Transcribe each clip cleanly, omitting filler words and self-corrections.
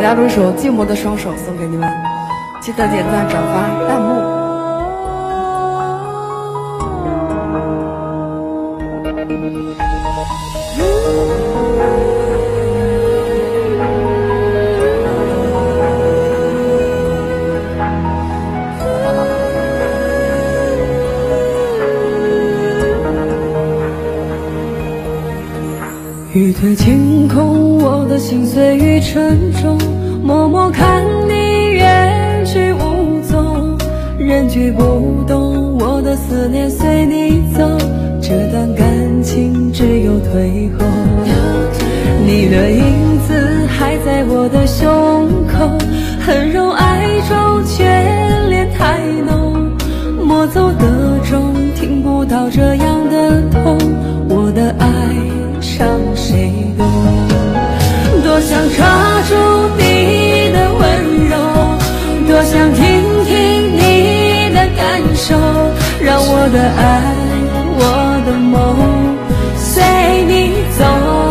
家录一首《寂寞的双手》送给你们，记得点赞、转发、弹幕。 雨退晴空，我的心随雨沉重，默默看你远去无踪，人去不动，我的思念随你走，这段感情只有退后。你的影子还在我的胸口，恨柔爱中眷恋太浓，莫走的钟，听不到这样的痛，我的爱伤谁懂？多想抓住你的温柔，多想听听你的感受，让我的爱，我的梦随你走。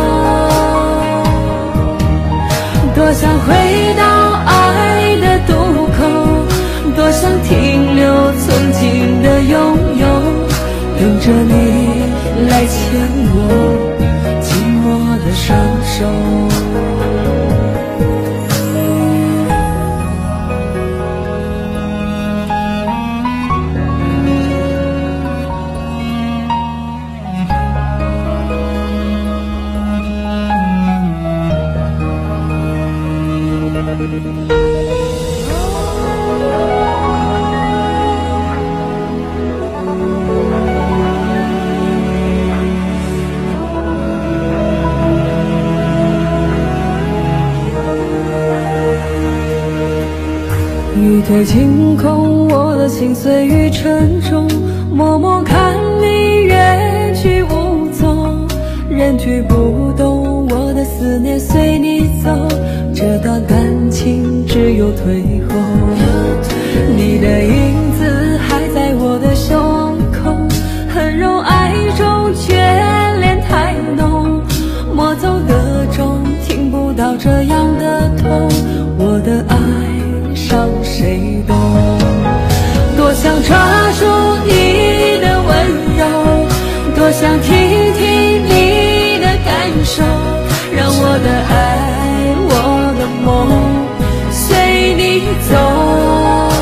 多想回到爱的渡口，多想停留曾经的拥有，等着你来牵我的双手。雨退晴空，我的心随雨沉重，默默看你远去无踪，人去不动，我的思念随你走，这段感情只有退后。你的影子还在我的胸口，恨柔爱中眷恋太浓，莫走的钟，听不到这样的痛，我的爱伤谁懂？多想抓住你的温柔，多想听听你的感受，让我的爱，我的梦随你走。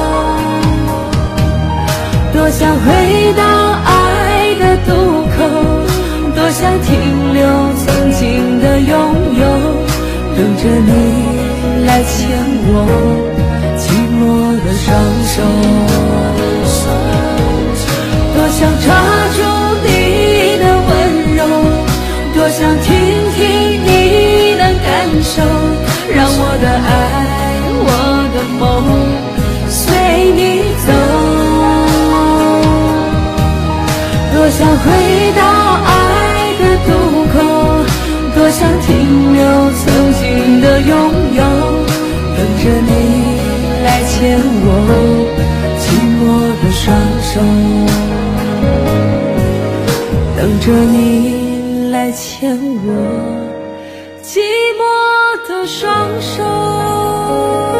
多想回到爱的渡口，多想停留曾经的拥有，等着你来牵我的双手。多想抓住你的温柔，多想听听你的感受，让我的爱，我的梦随你走。多想回到爱的渡口，多想停留曾经的拥有，等着你来牵我寂寞的双手，等着你来牵我寂寞的双手。